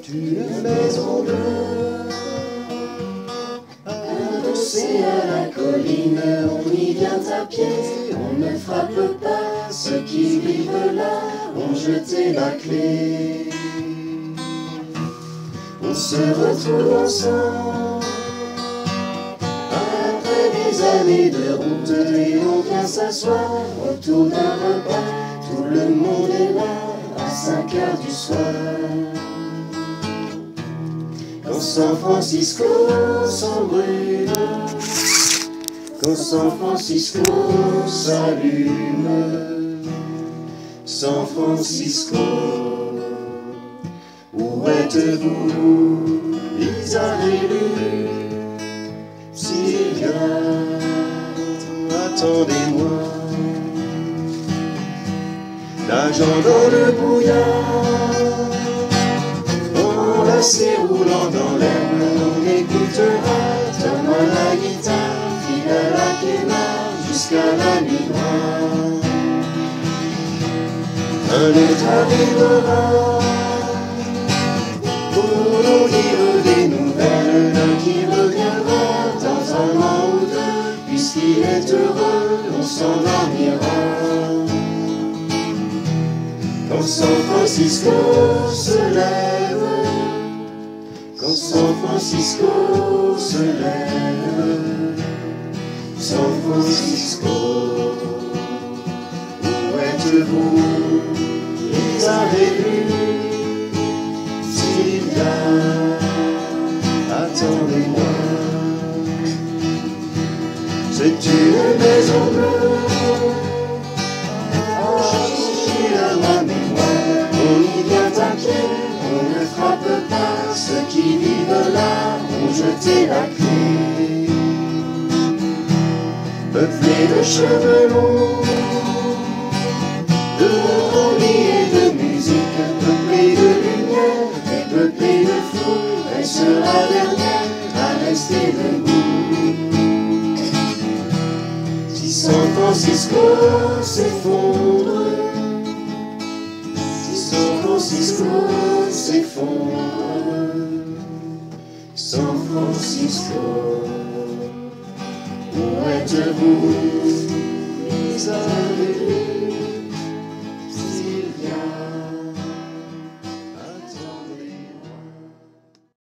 une maison bleue, adossée à la colline. On y vient à pied, on ne frappe pas. Ceux qui vivent là ont jeté la clé. On se retrouve ensemble après des années de route et on vient s'asseoir autour d'un repas. Tout le monde est là à 5 heures du soir. Quand San Francisco s'embrûle, quand San Francisco s'allume, San Francisco, où êtes-vous, Isabelle, Sylvia, attendez-moi. Nageant dans le brouillard, enlacé roulant dans l'herbe, on écoutera Tom à la guitare, Phil à la quémare, jusqu'à la nuit noire. Un autre arrivera pour nous dire des nouvelles, l'un qui reviendra dans un an ou deux, puisqu'il est heureux, on s'endormira. Quand San Francisco se lève, quand San Francisco se lève, San Francisco, où êtes-vous, Isabelle, Sylvia, attendez-moi. C'est une maison bleue, on ne frappe pas, ceux qui vivent là ont jeté la clé. Peuplé de cheveux longs, de rondis et de musique, peuplé de lumière et peuplé de fous, elle sera dernière à rester debout. Si San Francisco s'effondre, San Francisco s'effondre, San Francisco, où êtes-vous, Isabelle?